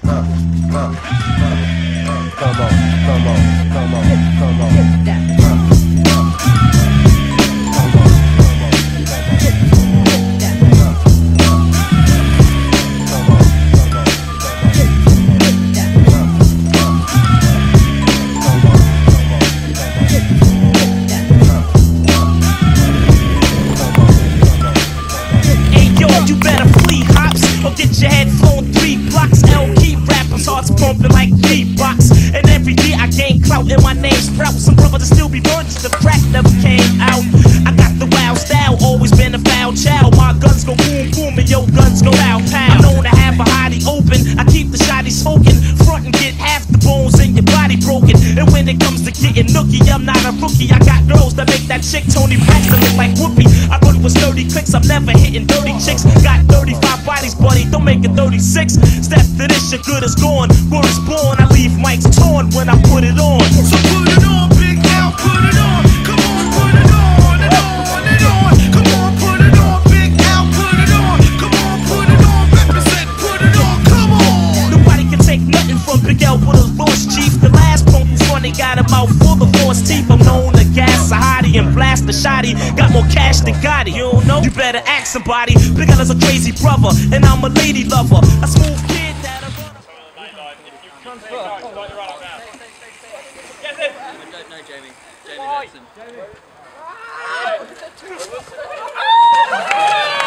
Get your head flown 3 blocks. L keep rappers, hearts pumping like beatbox. And every day I gain clout and my name sprout. Some brothers still be virgins, the crack never came out. I got the wild style, always been a foul child. My guns go boom boom and your guns go pow pow. I'm known to have a hottie open. I keep the shotty smoking. Front and get half the bones in your body broken. And when it comes to getting nookie, I'm not a rookie. I got girls that make that chick Tony Braxton look like Whoopi. I run with 30 clicks, I'm never hitting dirty chicks. Got 35 bodies, buddy, don't make it 36. Step to this, your good is gone. Word is born, I leave mics torn when I put it on. So put it on, Big Al, put it on. Come on, put it on and on and on. Come on, put it on, Big Al, put it on. Come on, put it on, represent, put it on, come on. Nobody can take nothing from Big Al with his voice, chief. The last punk was funny, got a mouth full of force teeth. I'm known to gas a hottie and blast the shotty. Got more cash than Gotti, you don't know? You better ask somebody. Big Al is a crazy brother, and I'm a lady lover. A smooth kid that I run. No, Jamie. Jamie Jackson.